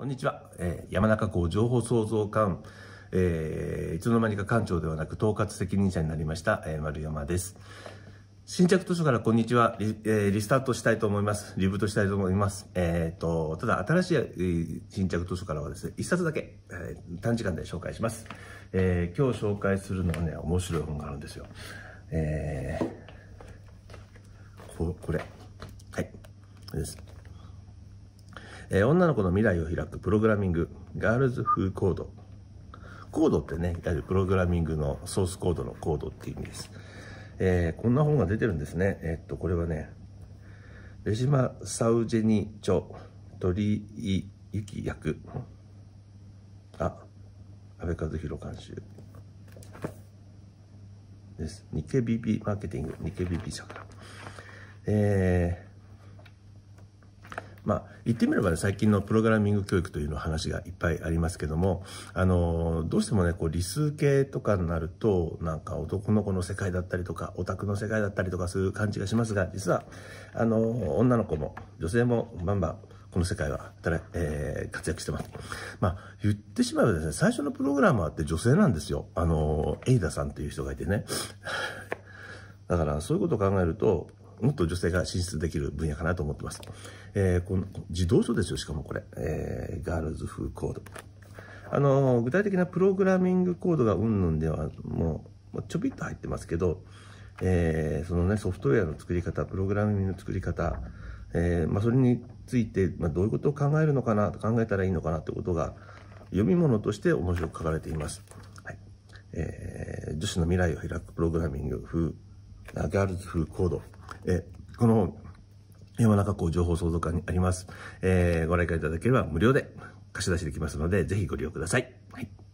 こんにちは。山中湖情報創造館、いつの間にか館長ではなく統括責任者になりました、丸山です。新着図書からこんにちは。リスタートしたいと思います。リブートしたいと思います。ただ新しい新着図書からはですね、一冊だけ、短時間で紹介します。今日紹介するのはね、面白い本があるんですよ。これ。はい。です。女の子の未来を開くプログラミング、ガールズ風コード。コードってね、いわゆるプログラミングのソースコードのコードっていう意味です。こんな本が出てるんですね。これはね、レジマ・サウジェニ著、鳥居ゆき役。安倍和弘監修。です。日経 BP マーケティング、日経 BP 社から。言ってみればね、最近のプログラミング教育というの話がいっぱいありますけども、どうしてもね、理数系とかになると、なんか男の子の世界だったりとか、オタクの世界だったりとかそういう感じがしますが、実は、女の子も、女性もバンバン、この世界は、活躍してます。言ってしまえばですね、最初のプログラマーって女性なんですよ。エイダさんっていう人がいてね。だから、そういうことを考えると、もっと女性が進出できる分野かなと思ってます。この児童書ですよ、しかもこれ。ガールズ風コード。具体的なプログラミングコードがうんぬんではもうちょびっと入ってますけど、そのね、ソフトウェアの作り方、プログラミングの作り方、それについて、どういうことを考えるのかな、考えたらいいのかなってことが、読み物として面白く書かれています。はい。女子の未来を開くプログラミング風、ガールズ風コード。この山中湖情報創造館にあります。ご来館いただければ無料で貸し出しできますので、ぜひご利用ください。はい。